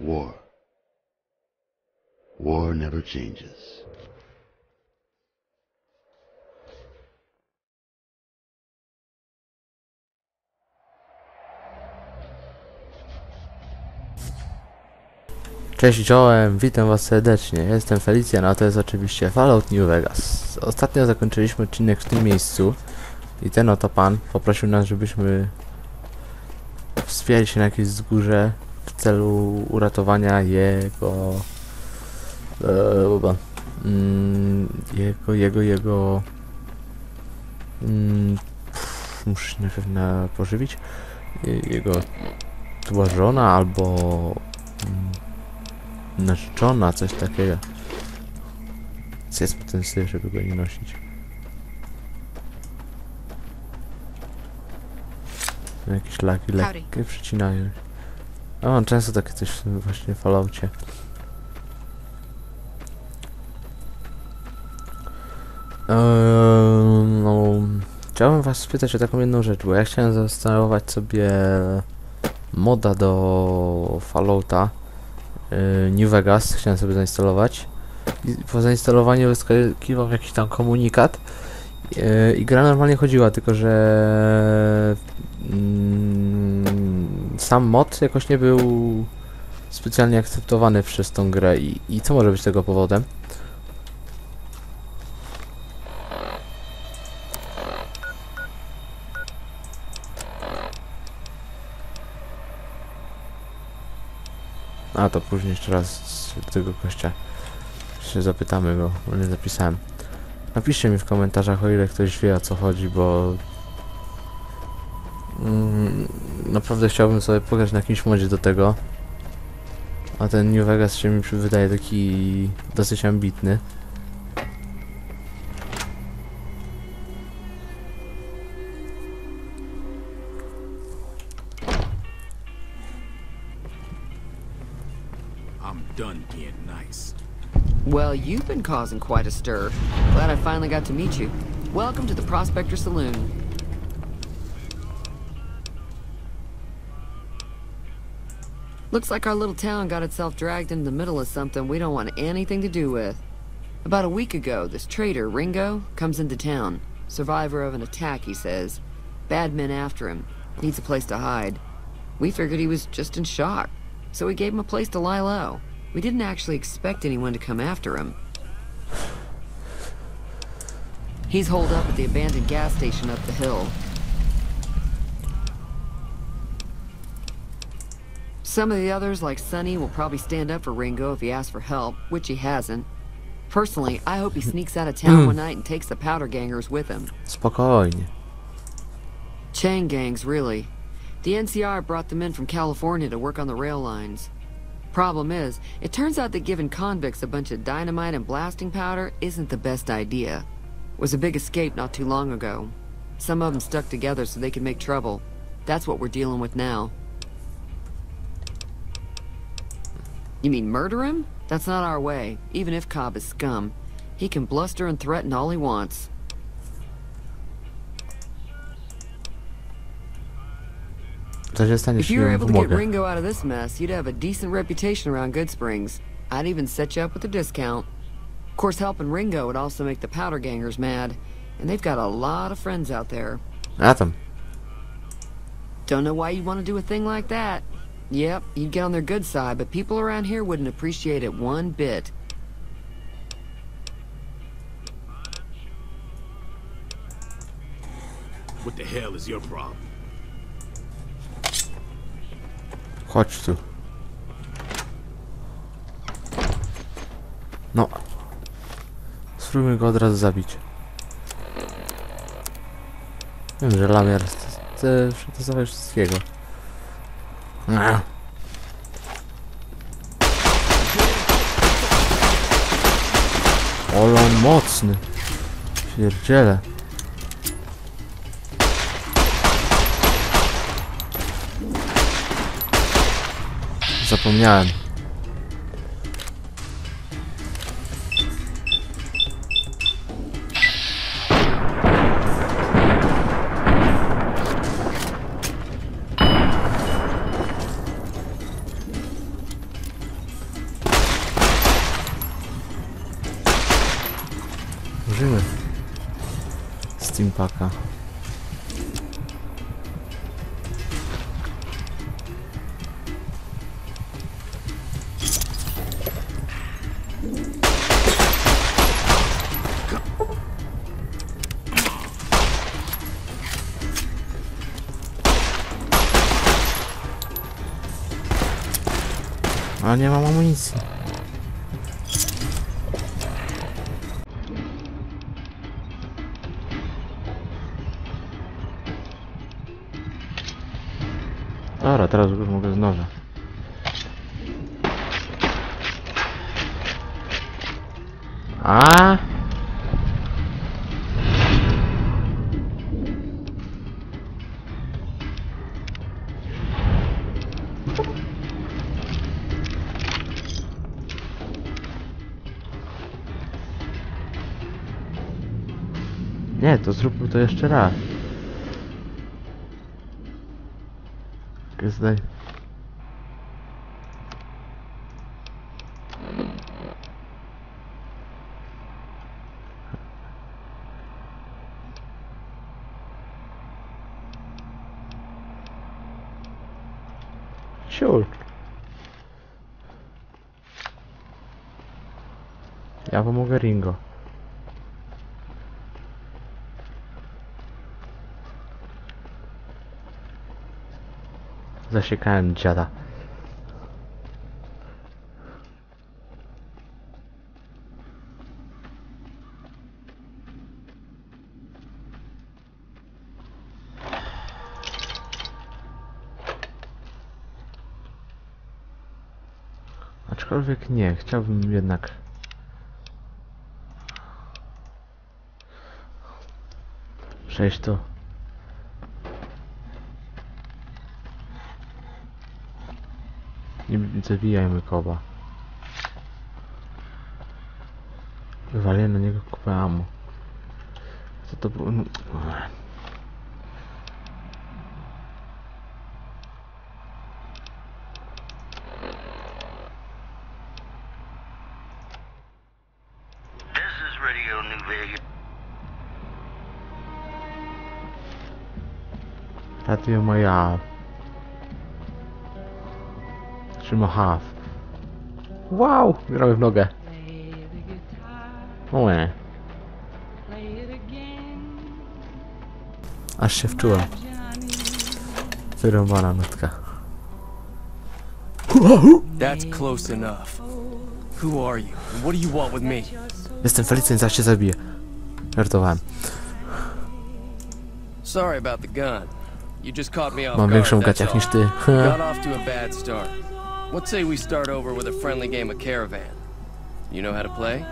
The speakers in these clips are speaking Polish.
War. War never changes. Cześć czołem, witam was serdecznie, jestem Felicjan, a to jest oczywiście Fallout New Vegas. Ostatnio zakończyliśmy odcinek w tym miejscu i ten oto pan poprosił nas, żebyśmy wspięli się na jakieś wzgórze w celu uratowania jego muszę się najpierw pożywić. Jego to była żona albo narzeczona, coś takiego. Co jest potencjał, żeby go nie nosić. Jakieś laki lekkie przycinają. A mam często takie coś w tym właśnie Falloutie. No, chciałbym was spytać o taką jedną rzecz, bo ja chciałem zainstalować sobie moda do Fallouta New Vegas, chciałem sobie zainstalować i po zainstalowaniu wyskakiwał jakiś tam komunikat i gra normalnie chodziła, tylko że sam mod jakoś nie był specjalnie akceptowany przez tą grę i co może być tego powodem? A to później jeszcze raz tego gościa się zapytamy, bo nie zapisałem. Napiszcie mi w komentarzach, o ile ktoś wie, o co chodzi, bo naprawdę chciałbym sobie pograć na jakimś modzie do tego. A ten New Vegas się mi wydaje taki dosyć ambitny. Done being nice. Well, you've been causing quite a stir. Glad I finally got to meet you. Welcome to the Prospector Saloon. Looks like our little town got itself dragged into the middle of something we don't want anything to do with. About a week ago, this trader, Ringo, comes into town. Survivor of an attack, he says. Bad men after him. Needs a place to hide. We figured he was just in shock, so we gave him a place to lie low. We didn't actually expect anyone to come after him. He's holed up at the abandoned gas station up the hill. Some of the others, like Sonny, will probably stand up for Ringo if he asks for help, which he hasn't. Personally, I hope he sneaks out of town one night and takes the powder gangers with him. Spokojnie. Chain gangs, really. The NCR brought them in from California to work on the rail lines. Problem is, it turns out that giving convicts a bunch of dynamite and blasting powder isn't the best idea. Was a big escape not too long ago. Some of them stuck together so they could make trouble. That's what we're dealing with now. You mean murder him? That's not our way, even if Cobb is scum. He can bluster and threaten all he wants. If you were able to get Ringo out of this mess, you'd have a decent reputation around Goodsprings. I'd even set you up with a discount. Of course, helping Ringo would also make the powder gangers mad, and they've got a lot of friends out there. Atom. Don't know why you'd want to do a thing like that. Yep, you'd get on their good side, but people around here wouldn't appreciate it one bit. What the hell is your problem? Chodź tu. No. Spróbujmy go od razu zabić. Wiem, że Lamiar chce przetestować wszystkiego. Ole mocny. Pierdziele. Zapomniałem. paka. A nie mam amunicji. Dobra, teraz już mogę z noża. A? Nie, to zróbmy to jeszcze raz. Zdaj. Ciur. Ja pomogę Ringo. Zasiekałem dziada. Aczkolwiek nie, chciałbym jednak... przejść tu. Nie zabijajmy koba. Wywaliłem na niego kupę ammo. Co to było? No. This is Radio New Vegas. Radio moja. Trzyma half. Wow! Gramy w nogę. Oe. Aż się wczułem. Wyrąbana nutka. That's close enough. Who are you? And what do you want with me? Jestem Felicjan, zaraz cię zabiję. Żartowałem. Sorry about the gun. You just caught me off Mam guard, większą that's gaciach all. niż ty. Got off to a bad start. Let's say we start over with a friendly game of Caravan. You know how to play?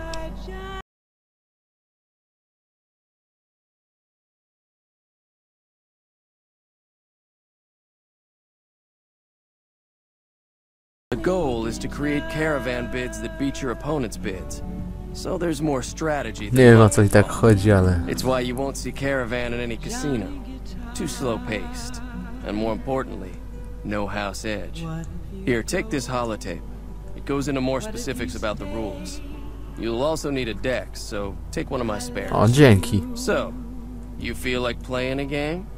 The goal is to create caravan bids that beat your opponent's bids. So there's more strategy Nie than wiem o luck co i tak chodzi, ale... It's why you won't see Caravan in any casino. Too slow-paced. And more importantly, no house edge. Here, take this holotape. It goes into more specifics about the rules. You'll also need a dex, so take one of my spares. O, dzięki. So, you feel like playing a game?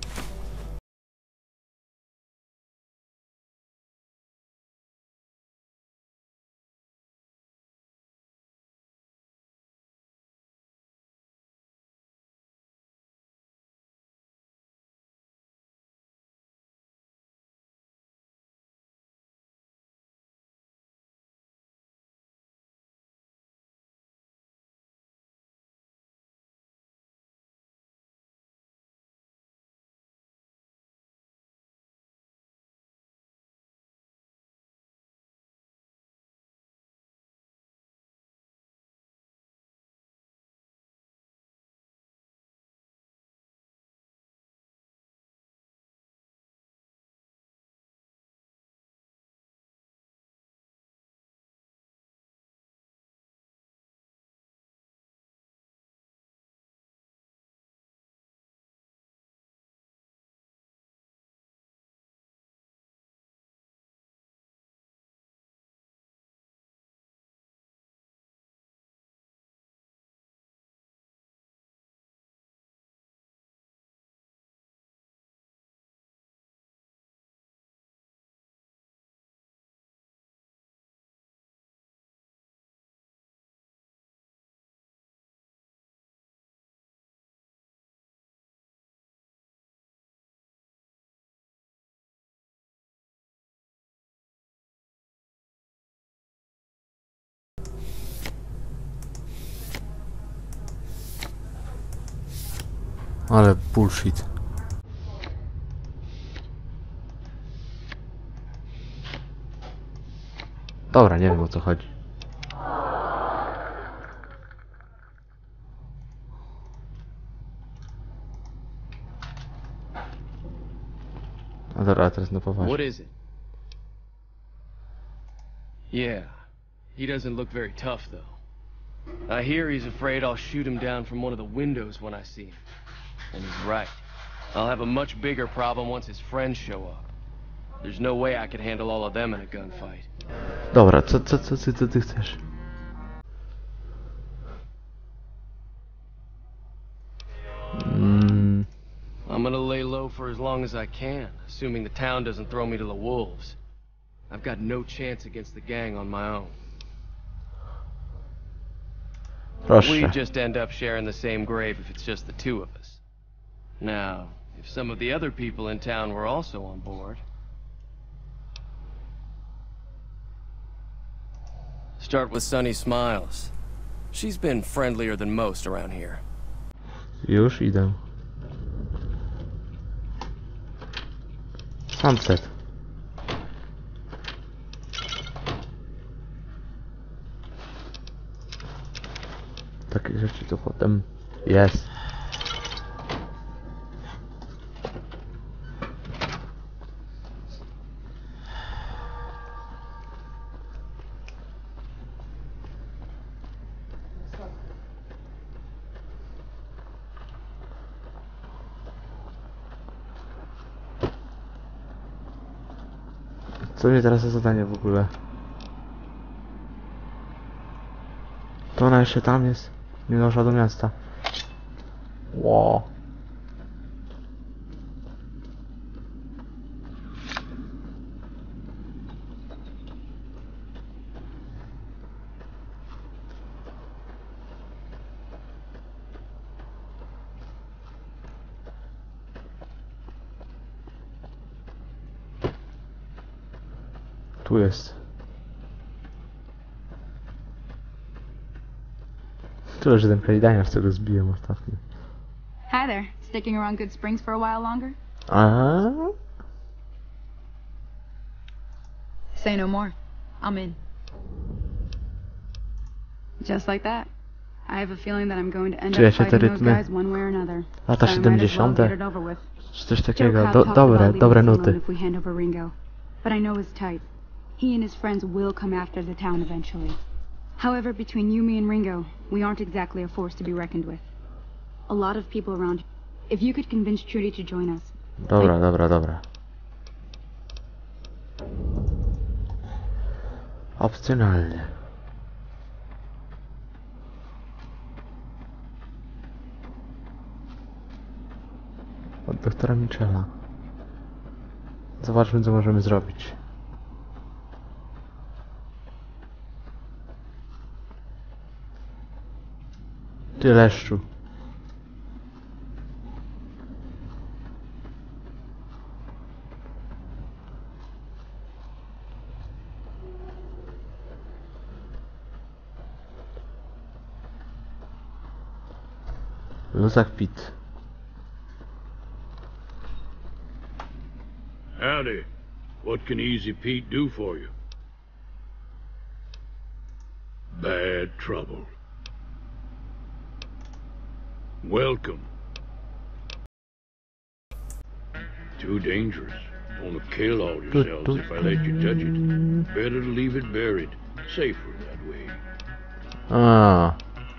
Ale bullshit. Dobra, nie wiem o co chodzi. A dobra, teraz na What poważnie. is it? Yeah, he doesn't look very tough, though. I hear he's afraid I'll shoot him down from one of the windows when I see him. And he's right. I'll have a much bigger problem once his friends show up. There's no way I could handle all of them in a gunfight. Dobra, co ty chcesz? I'm gonna lay low for as long as I can, assuming the town doesn't throw me to the wolves. I've got no chance against the gang on my own. We Proszę. just end up sharing the same grave if it's just the two of us. Now, if some of the other people in town were also on board... Start with Sunny Smiles. She's been friendlier than most around here. Już idę. Sunset. Takie rzeczy to potem jest. Co mnie teraz za zadanie w ogóle? To ona jeszcze tam jest. Nie doszła do miasta. Wow. Tu jest. Tyle, że ten krajdaniarz, co go zbiłem ostatnio. Hi there. Sticking around Good Springs for a while longer? A? Say no more. I'm in. Just like that. I have a feeling that I'm going to end Czuję up się te fighting those rytmy. guys one way or another. Lata So I might as well 70. get it over with. Czy coś Joe takiego. Cobb talked Dobre, about dobre leaving us alone nuty. if we hand over Ringo. But I know his type. He and his friends will come after the town eventually. However, between you, me, and Ringo, we aren't exactly a force to be reckoned with. A lot of people around. If you could convince Trudy to join us. Dobra, dobra, dobra. Opcjonalnie. Od doktora Michela. Zobaczmy, co możemy zrobić. Ty leszczu. Luzak Pit. Howdy. What can Easy Pete do for you? Bad trouble. Welcome. Too dangerous. Wanna kill all yourselves if I let you touch it. Better to leave it buried. Safer that way. A.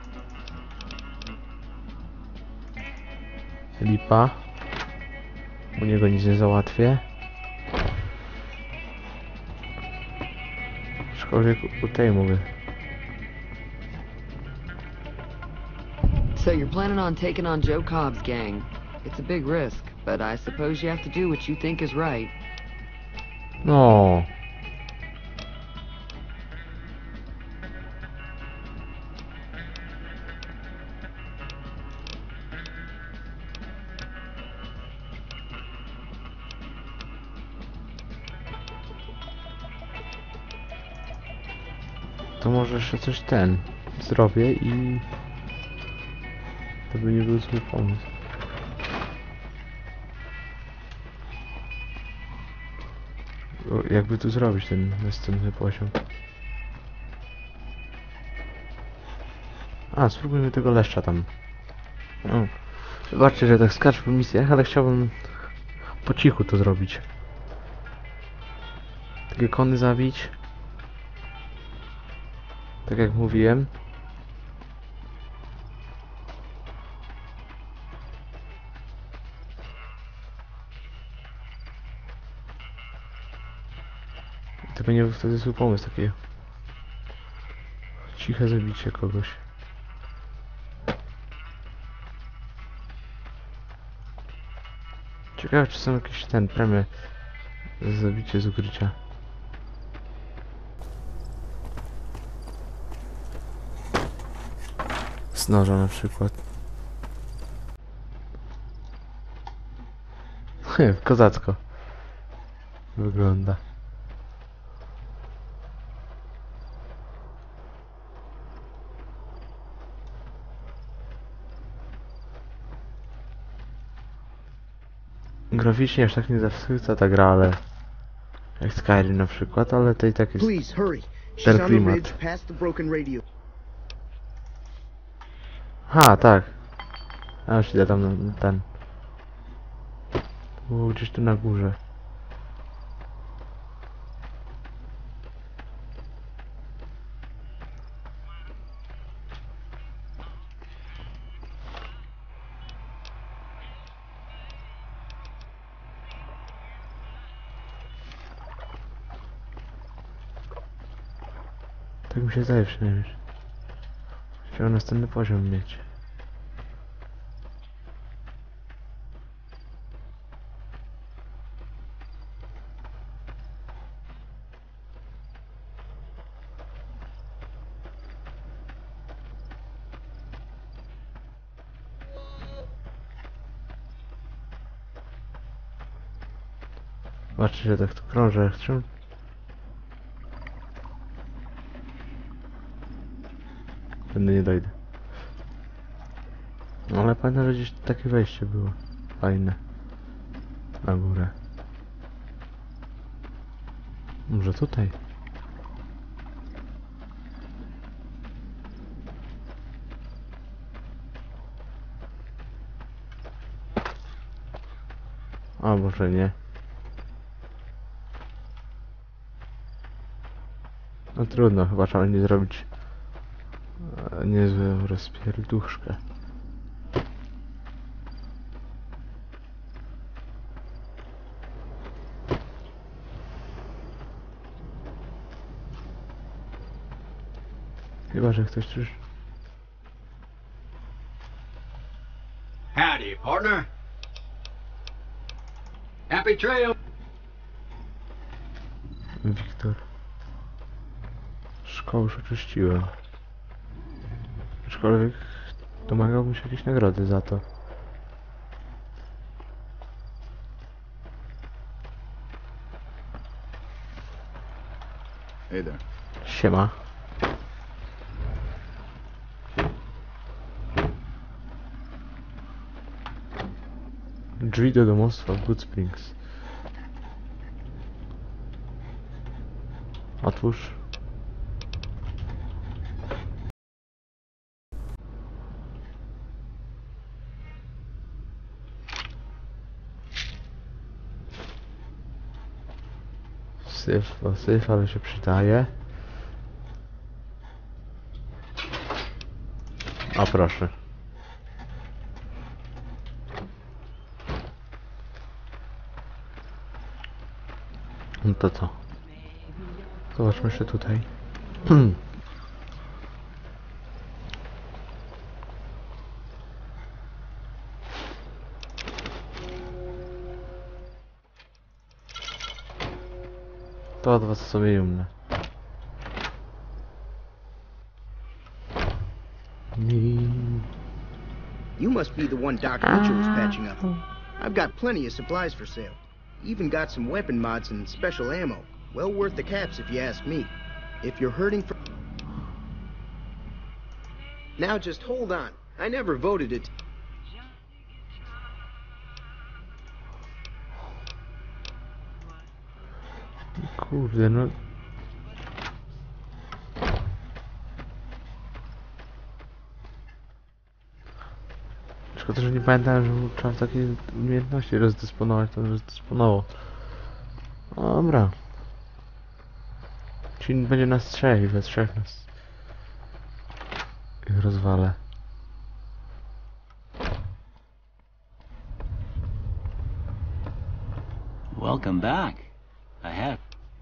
Lipa. U niego nic nie załatwię. Aczkolwiek u tej mówię. So you're planning on taking on Joe Cobb's gang. It's a big risk, but I suppose you have to do what you think is right. No. To może jeszcze coś zrobię i to by nie był zły pomysł. Jakby tu zrobić ten następny poziom. A, spróbujmy tego leszcza tam. No. Zobaczcie, że tak skaczę po misjach, ale chciałbym po cichu to zrobić. Takie kony zabić. Tak jak mówiłem. To będzie wtedy zły pomysł taki. Ciche zabicie kogoś. Ciekawe, czy są jakieś premie za zabicie z ukrycia. Z noża na przykład. Kozacko wygląda. Graficznie aż tak nie zachwyca ta gra, ale jak Skyrim na przykład, ale to i tak jest Please hurry. She's ten on the klimat. ridge past the broken radio. Ha, tak. A już idę tam na ten. Było gdzieś tu na górze. Tak mi się zdaje przynajmniej. Chciał następny poziom mieć. Zobaczcie, że tak tu krążę, jak chcę. Będę nie dojdę. No ale pamiętam, że gdzieś takie wejście było. Fajne. Na górę. Może tutaj? A może nie. No trudno, chyba trzeba będzie zrobić niezłą rozpierduszkę. Chyba, że ktoś już... Howdy, partner. Happy trail. Wiktor. Szkołę już oczyściłem. Aczkolwiek domagałbym się jakiejś nagrody za to. Hey there. Siema. Drzwi do domostwa w Good Springs. Otwórz. Syf, ale się przydaje. A proszę. No to co? Zobaczmy jeszcze tutaj. To od was sobie umne. You must be the one Dr. Mitchell was patching up. I've got plenty of supplies for sale. Even got some weapon mods and special ammo. Well worth the caps if you ask me. If you're hurting for... Now just hold on. I never voted it. Kurde, no. Szkoda, że nie pamiętałem, że trzeba takie umiejętności rozdysponować, to rozdysponował. Dobra. Czyli będzie nas trzech, we trzech nas ich rozwalę. Welcome back. I have.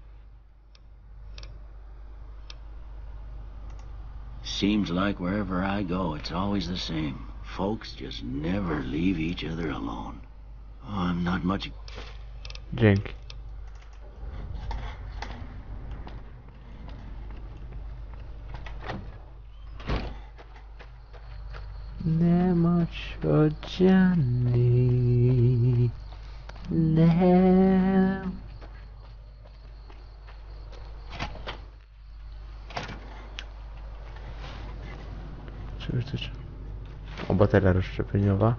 Seems like wherever I go, it's always the same. Folks just never leave each other alone. Oh, I'm not much. Dzięki. Nie bądź odziany. Nie. Czegoś też. O, bateria rozszczepieniowa.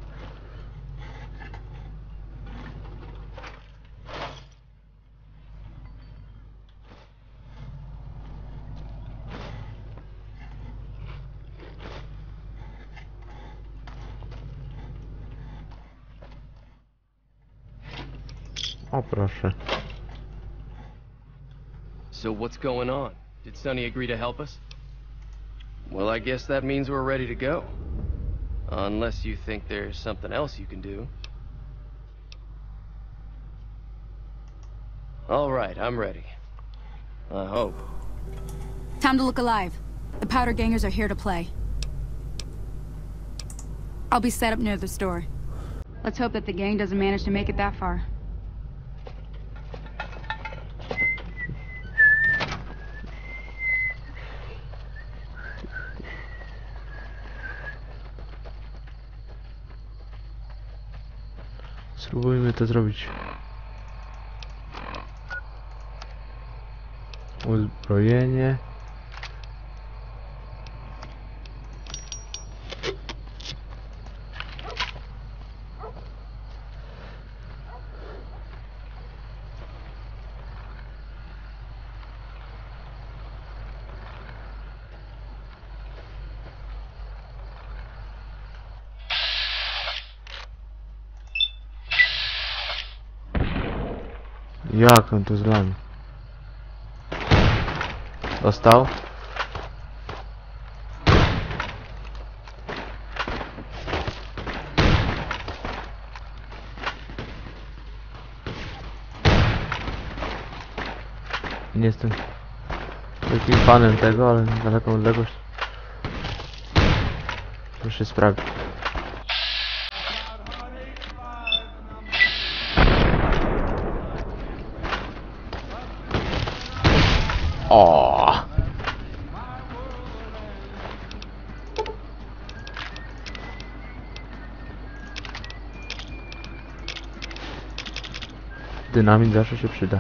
O, proszę. So what's going on? Did Sonny agree to help us? Well, I guess that means we're ready to go. Unless you think there's something else you can do. All right, I'm ready. I hope. Time to look alive. The Powder Gangers are here to play. I'll be set up near the store. Let's hope that the gang doesn't manage to make it that far. Spróbujmy to zrobić. Uzbrojenie. Jak on to zlami? Dostał? Nie jestem wielkim fanem tego, ale na daleką odległość muszę sprawdzić. O! Dynamit zawsze się przyda.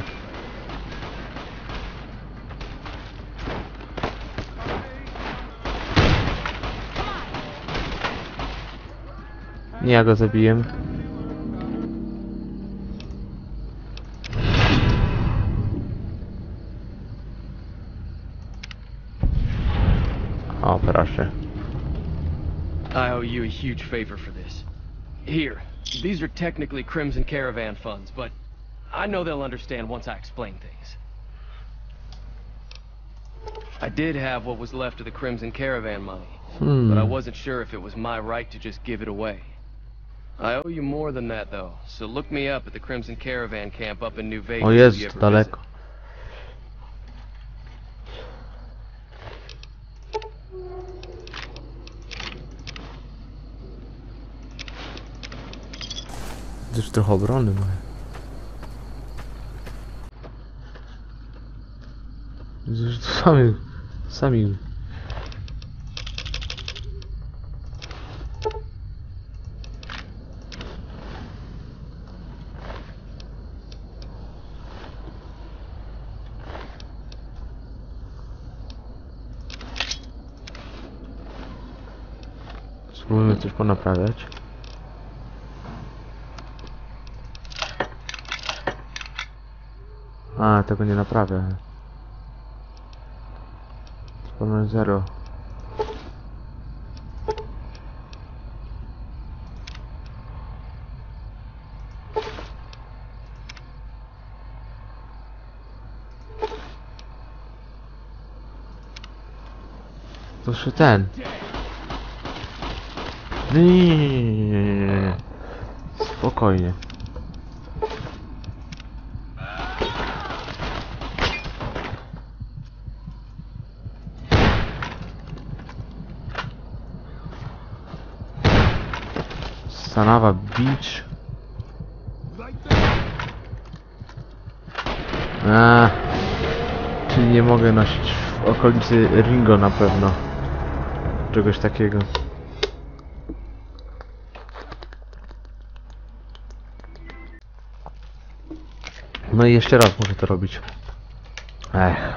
Nie, ja go zabiję. O, proszę. I owe you a huge favor for this. Here, these are technically Crimson Caravan funds, but I know they'll understand once I explain things. I did have what was left of the Crimson Caravan money, but I wasn't sure if it was my right to just give it away. I owe you more than that, though, so look me up at the Crimson Caravan camp up in New Vegas. O Jezu, to daleko. Też trochę obrony mają. Zresztą sami. Spróbujmy coś ponaprawiać. A, tego nie naprawię. Sporo 0. To jeszcze ten. Nie. Spokojnie. Sanawa Beach. Czyli nie mogę nosić w okolicy Ringo na pewno. Czegoś takiego. No i jeszcze raz muszę to robić. Ech.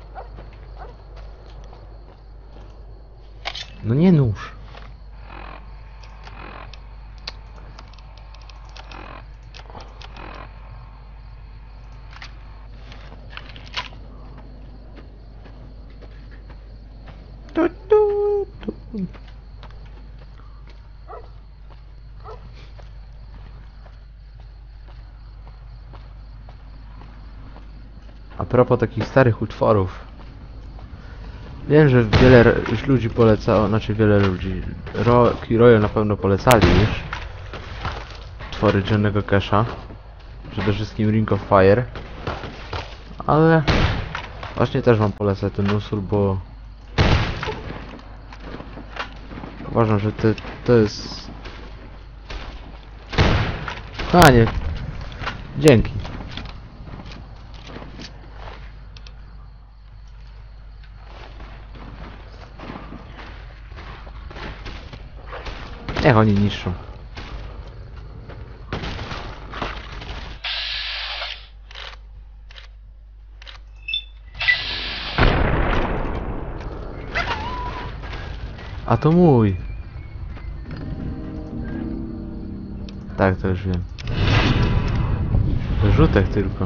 No nie nóż. A propos takich starych utworów. Wiem, że wiele ludzi polecało, znaczy wiele ludzi. Rock i Royal na pewno polecali już utwory Johnny'ego Casha. Przede wszystkim Ring of Fire. Ale właśnie też wam polecę ten utwór, bo uważam, że to jest... A nie. Dzięki. Niech oni niszczą. A to mój. Tak, to już wiem. Rzutek tylko.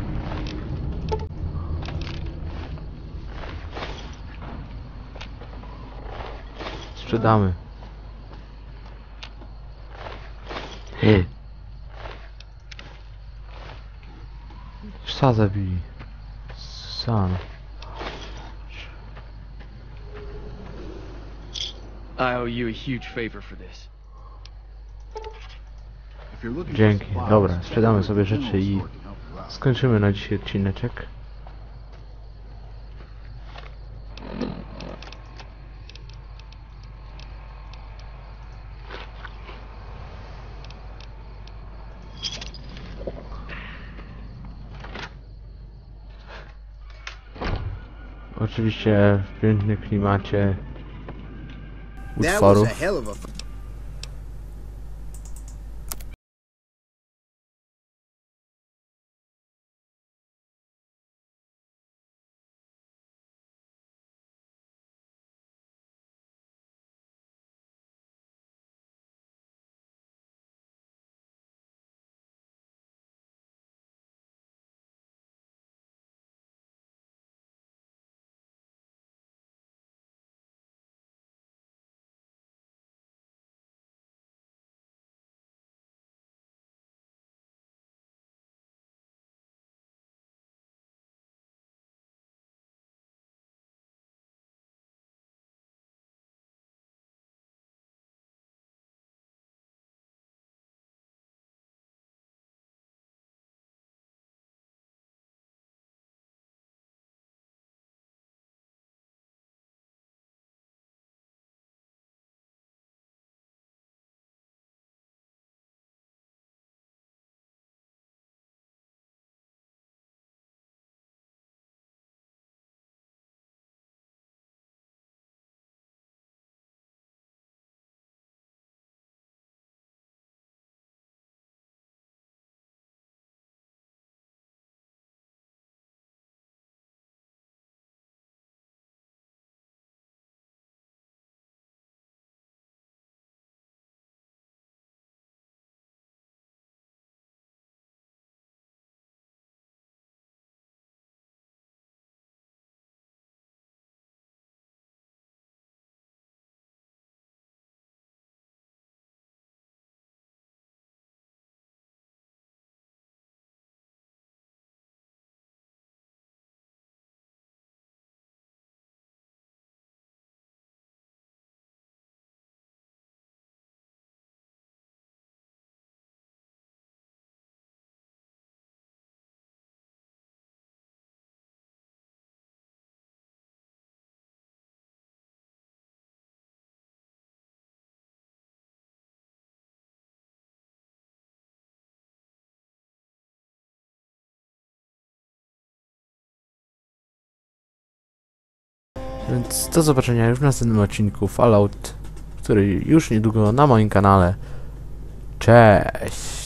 Sprzedamy. Hej. Psa zabili. Sam. I owe you a huge favor for this. Dzięki. Dobra, sprzedamy sobie rzeczy i skończymy na dzisiaj odcineczek. Oczywiście w pięknym klimacie utworów. That was a hell of a Więc do zobaczenia już w następnym odcinku Fallout, który już niedługo na moim kanale. Cześć!